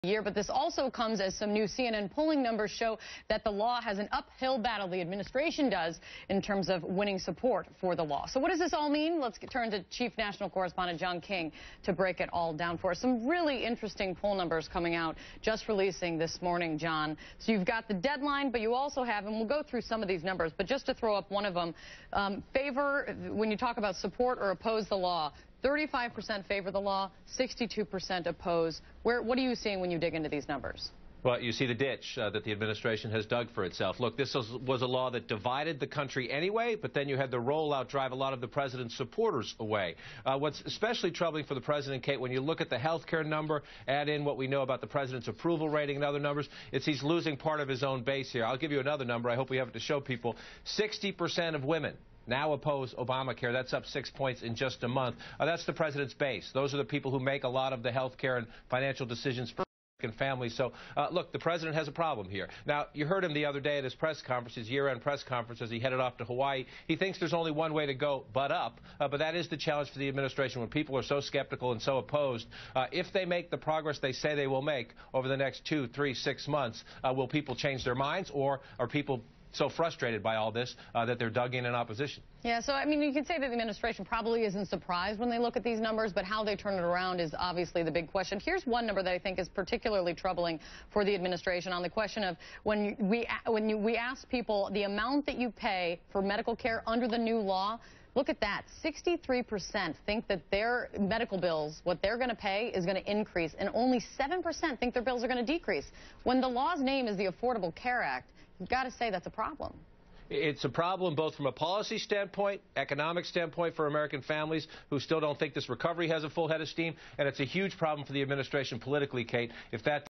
Year, but this also comes as some new CNN polling numbers show that the law has an uphill battle, the administration does, in terms of winning support for the law. So what does this all mean? Let's turn to Chief National Correspondent John King to break it all down for us. Some really interesting poll numbers coming out, just releasing this morning, John. So you've got the deadline, but you also have, and we'll go through some of these numbers, but just to throw up one of them, favor, when you talk about support or oppose the law, 35% favor the law, 62% oppose. What are you seeing when you dig into these numbers? Well, you see the ditch that the administration has dug for itself. Look, this was a law that divided the country anyway, but then you had the rollout drive a lot of the president's supporters away. What's especially troubling for the president, Kate, when you look at the health care number, add in what we know about the president's approval rating and other numbers, it's he's losing part of his own base here. I'll give you another number. I hope we have it to show people. 60% of women now oppose Obamacare. That's up 6 points in just a month. That's the president's base. Those are the people who make a lot of the health care and financial decisions for American families. So, look, the president has a problem here. Now, you heard him the other day at his press conference, his year-end press conference, as he headed off to Hawaii. He thinks there's only one way to go, but up. But that is the challenge for the administration when people are so skeptical and so opposed. If they make the progress they say they will make over the next 2, 3, 6 months, will people change their minds, or are people so frustrated by all this that they're dug in opposition? Yeah, so, I mean, you could say that the administration probably isn't surprised when they look at these numbers, but how they turn it around is obviously the big question. Here's one number that I think is particularly troubling for the administration on the question of when we ask people the amount that you pay for medical care under the new law. Look at that. 63% think that their medical bills, what they're going to pay, is going to increase, and only 7% think their bills are going to decrease. When the law's name is the Affordable Care Act, you've got to say that's a problem. It's a problem both from a policy standpoint, economic standpoint for American families who still don't think this recovery has a full head of steam, and it's a huge problem for the administration politically, Kate, if that